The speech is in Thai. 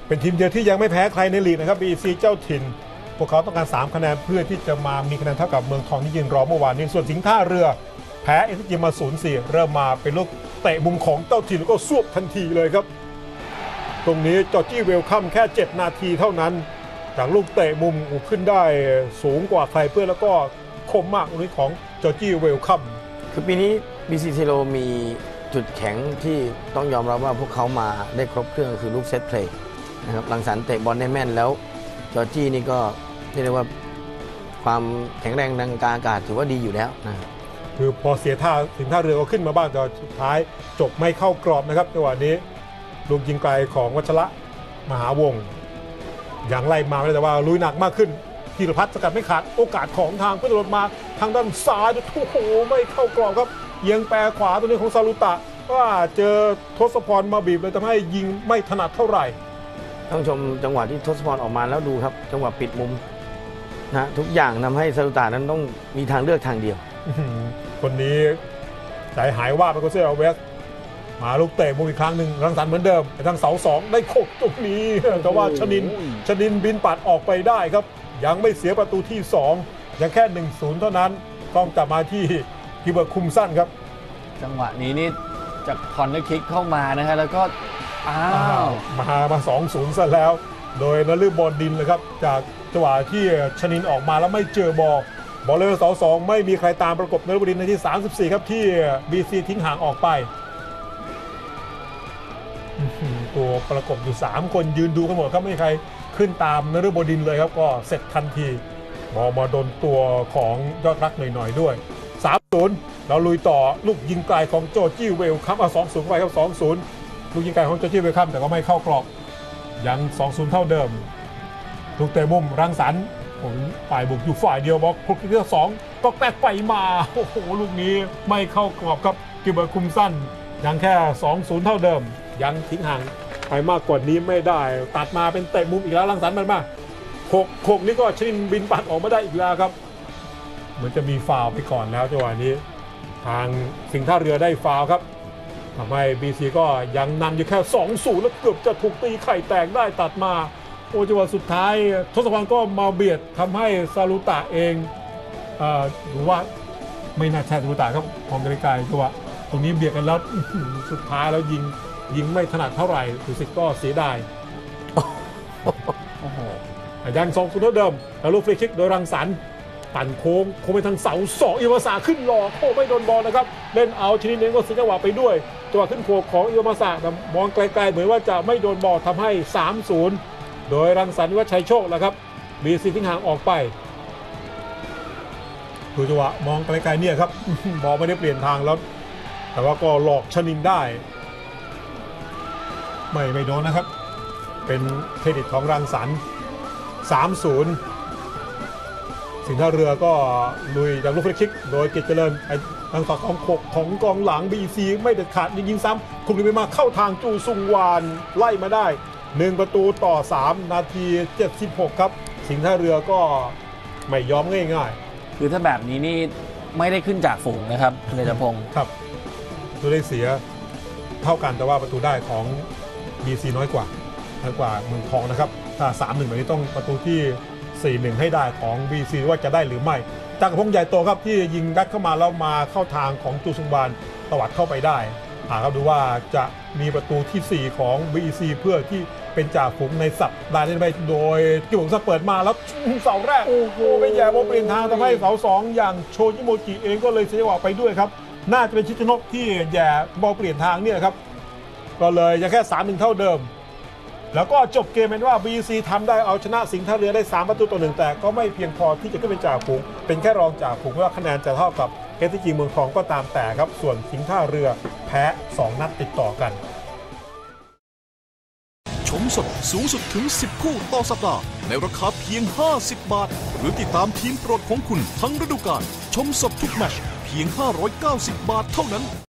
เป็นทีมเดียวที่ยังไม่แพ้ใครในลีกนะครับ BEC เจ้าถิ่นพวกเขาต้องการ3คะแนนเพื่อที่จะมามีคะแนนเท่ากับเมืองทองที่ยืนรอเมื่อวานนี้ส่วนสิงห์ท่าเรือแพ้เอสจีมา 0-4 เริ่มมาเป็นลูกเตะมุมของเจ้าถิ่นแล้วก็ซวบทันทีเลยครับตรงนี้จอร์จี้เวลคัมแค่7นาทีเท่านั้นจากลูกเตะมุมขึ้นได้สูงกว่าใครเพื่อนแล้วก็คมมากตรงนี้ของจอร์จี้เวลคัมคือปีนี้ BC เทโรมีจุดแข็งที่ต้องยอมรับว่าพวกเขามาได้ครบเครื่องคือลูกเซตเพลย์นะครับรังสรรค์เตะบอลได้แม่นแล้วจอร์จี้นี่ก็เรียกว่าความแข็งแรงทางการอากาศถือว่าดีอยู่แล้วนะคือพอเสียท่าถึงท่าเรือก็ขึ้นมาบ้างแต่สุดท้ายจบไม่เข้ากรอบนะครับจังหวะนี้ลูกยิงไกลของวัชระมหาวงศ์อย่างไล่มาไม่ได้แต่ว่าลุยหนักมากขึ้นธีรพัฒน์สกัดไม่ขาดโอกาสของทางเพื่อนรถมาทางด้านซ้ายโอ้โหไม่เข้ากรอบครับเอียงแปรขวาตัวนี้ของซาลุตะว่าเจอทศพรมาบีบเลยทำให้ยิงไม่ถนัดเท่าไหร่ต้องชมจังหวะที่ทศพรออกมาแล้วดูครับจังหวะปิดมุมนะทุกอย่างทำให้ซาลุตะนั้นต้องมีทางเลือกทางเดียวคนนี้ใจหายว่าเป็นโกเซลเวสมาลูกเตะมุมอีกครั้งหนึ่งรังสรรค์เหมือนเดิมทางเสา2ได้โขกตรงนี้แต่ว่าชนินบินปัดออกไปได้ครับยังไม่เสียประตูที่2ยังแค่ 1-0 เท่านั้นต้องกลับมาที่กิเบอร์คุมสั้นครับจังหวะนี้นี่จากคอนเนอร์คิกเข้ามานะฮะแล้วก็มา 2-0 ซะแล้วโดยนฤบลดินเลยครับจากจังหวะที่ชนินออกมาแล้วไม่เจอบอลเลยเสา2ไม่มีใครตามประกบนฤบลดินในที่34ครับที่ BC ทิ้งห่างออกไปตัวประกบอยู่3คนยืนดูกันหมดครับไม่มีใครขึ้นตามนฤบลดินเลยครับก็เสร็จทันทีบอลมาโดนตัวของยอดรักหน่อยๆด้วย 3-0 เราลุยต่อลูกยิงไกลของจอร์จี้เวลคัม2-0 ไปครับ 2-0 ลูกยิงไกลของจอร์จี้เวลคัมแต่ก็ไม่เข้ากรอบยัง 2-0 เท่าเดิมลูกเตะมุมรังสรรค์ฝ่ายบุกอยู่ฝ่ายเดียวบอลคลุกที่2ก็แตกไปมาโอ้โหลูกนี้ไม่เข้ากรอบครับกิเบอร์คุมสั้นยังแค่ 2-0 เท่าเดิมยังทิ้งห่างไปมากกว่านี้ไม่ได้ตัดมาเป็นเตะมุมอีกแล้วรังสรรค์มันมาโคกนี่ก็ชินบินปัดออกมาได้อีกแล้วครับเหมือนจะมีฟาวล์ไปก่อนแล้วจังหวะนี้ทางสิงห์ท่าเรือได้ฟาวล์ครับทำให้ BC ก็ยังนำอยู่แค่ 2-0 แล้วเกือบจะถูกตีไข่แตกได้ตัดมาโอ้จังหวะสุดท้ายทศพรก็มาเบียดทำให้ซาลูตะเองหรือว่าไม่น่าใช่ซาลูตะครับมองไกลๆจังหวะตรงนี้เบียดกันแล้วสุดท้ายแล้วยิงไม่ถนัดเท่าไหร่รู้สึกก็เสียดายยัง2-0 เท่าเดิมแล้วลูกฟรีคิกโดยรังสรรค์ปั่นโค้งไปทางเสา2อิวาสาขึ้นหลอกโค้ไม่โดนบอลนะครับเล่นเอาชนิดนี้ก็เสียจังหวะไปด้วยจังหวะขึ้นโค้งของอิวาสามองไกลๆเหมือนว่าจะไม่โดนบอลทำให้ 3-0 โดยรังสรรค์วัชชัยโชคแล้วครับบีซีทิ้งห่างออกไปดูจังหวะมองไกลๆเนี่ยครับบอลไม่ได้เปลี่ยนทางแล้วแต่ว่าก็หลอกชนินได้ไม่โดนนะครับเป็นเครดิตของรังสรรค์ 3-0 สิงห์ท่าเรือก็ลุยจากลูกฟรีคิกโดยกิจเจริญทางฝั่งของกองหลัง BC ไม่เด็ดขาดยิงซ้ำคุมไปมาเข้าทางจูซุงวานไล่มาได้1-3 นาที 76 ครับสิงห์ท่าเรือก็ไม่ยอมง่ายๆคือถ้าแบบนี้นี่ไม่ได้ขึ้นจากฝูงนะครับคุณเดชพงศ์ครับตัวได้เสียเท่ากันแต่ว่าประตูได้ของ BC น้อยกว่าเมืองทองนะครับถ้า 3-1 แบบนี้ต้องประตูที่ 4-1 ให้ได้ของ BC ว่าจะได้หรือไม่จักรพงษ์ใหญ่โตครับที่ยิงดัดเข้ามาแล้วมาเข้าทางของจูซุงบานตวัดเข้าไปได้ครับดูว่าจะมีประตูที่ 4 ของ BC เพื่อที่เป็นจ่าฝูงในสัปดาห์นี้ไปโดยกิวงซักเปิดมาแล้วเสาแรกโอ้โหไม่แย่บอลเปลี่ยนทางทำให้เสา2อย่างโชจิโมจิเองก็เลยเสียจังหวะไปด้วยครับน่าจะเป็นชิชโนะที่แย่บอลเปลี่ยนทางเนี่ยครับก็เลยยังแค่ 3-1 เท่าเดิมแล้วก็จบเกมเป็นว่า BC ทำได้เอาชนะสิงห์ท่าเรือได้3-1แต่ก็ไม่เพียงพอที่จะขึ้นเป็นจ่าฝูงเป็นแค่รองจ่าฝูงว่าคะแนนจะเท่ากับSCG เมืองทองก็ตามแต่ครับส่วนสิงห์ท่าเรือแพ้2 นัดติดต่อกันชมสดสูงสุดถึง10 คู่ต่อสัปดาห์ในราคาเพียง50 บาทหรือติดตามทีมโปรดของคุณทั้งฤดูกาลชมสดทุกแมตช์เพียง590 บาทเท่านั้น